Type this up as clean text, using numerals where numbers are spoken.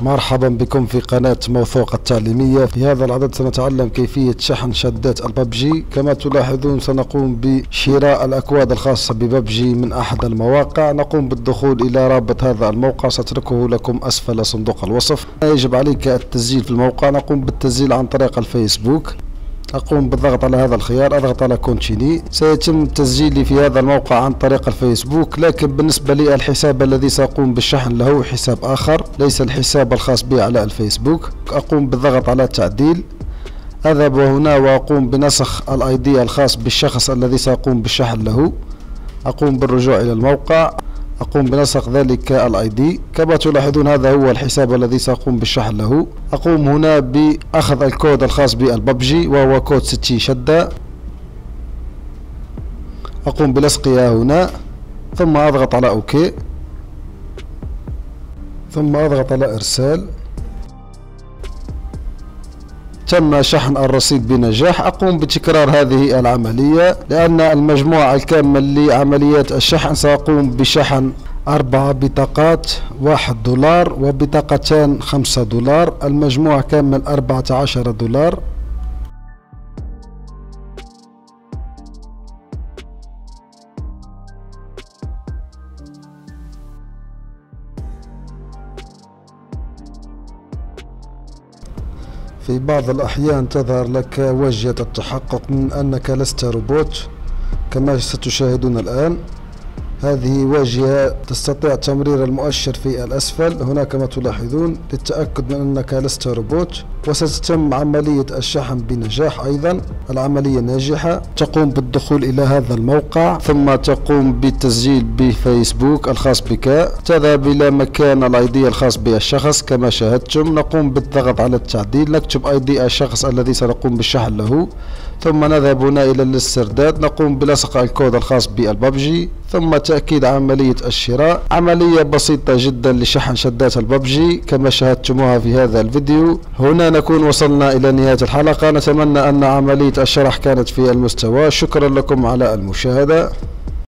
مرحبا بكم في قناة موثوقة التعليمية. في هذا العدد سنتعلم كيفية شحن شدات الببجي. كما تلاحظون سنقوم بشراء الأكواد الخاصة بببجي من أحد المواقع. نقوم بالدخول إلى رابط هذا الموقع، سأتركه لكم أسفل صندوق الوصف. يجب عليك التسجيل في الموقع. نقوم بالتسجيل عن طريق الفيسبوك. أقوم بالضغط على هذا الخيار، أضغط على كونتيني. سيتم تسجيلي في هذا الموقع عن طريق الفيسبوك، لكن بالنسبة لي الحساب الذي سأقوم بالشحن له حساب آخر ليس الحساب الخاص بي على الفيسبوك. أقوم بالضغط على تعديل، أذهب هنا وأقوم بنسخ الاي دي الخاص بالشخص الذي سأقوم بالشحن له. أقوم بالرجوع إلى الموقع، أقوم بنسخ ذلك الاي دي. كما تلاحظون هذا هو الحساب الذي سأقوم بالشحن له. أقوم هنا بأخذ الكود الخاص بالببجي وهو كود 60 شدة. أقوم بلصقها هنا، ثم أضغط على اوكي، ثم أضغط على ارسال. تم شحن الرصيد بنجاح. أقوم بتكرار هذه العملية لأن المجموع الكامل لعمليات الشحن سأقوم بشحن 4 بطاقات، $1 وبطاقتان $5. المجموع كامل $14. في بعض الأحيان تظهر لك واجهة التحقق من أنك لست روبوت كما ستشاهدون الآن. هذه واجهة تستطيع تمرير المؤشر في الأسفل هنا كما تلاحظون للتأكد من أنك لست روبوت. وستتم عملية الشحن بنجاح أيضا، العملية ناجحة. تقوم بالدخول إلى هذا الموقع، ثم تقوم بالتسجيل بفيسبوك الخاص بك. تذهب إلى مكان الاي دي الخاص بالشخص كما شاهدتم. نقوم بالضغط على التعديل، نكتب اي دي الشخص الذي سنقوم بالشحن له، ثم نذهب هنا إلى الاسترداد. نقوم بلصق الكود الخاص بالببجي، ثم تأكيد عملية الشراء. عملية بسيطة جدا لشحن شدات الببجي كما شاهدتموها في هذا الفيديو. هنا نكون وصلنا إلى نهاية الحلقة. نتمنى أن عملية الشرح كانت في المستوى. شكرا لكم على المشاهدة.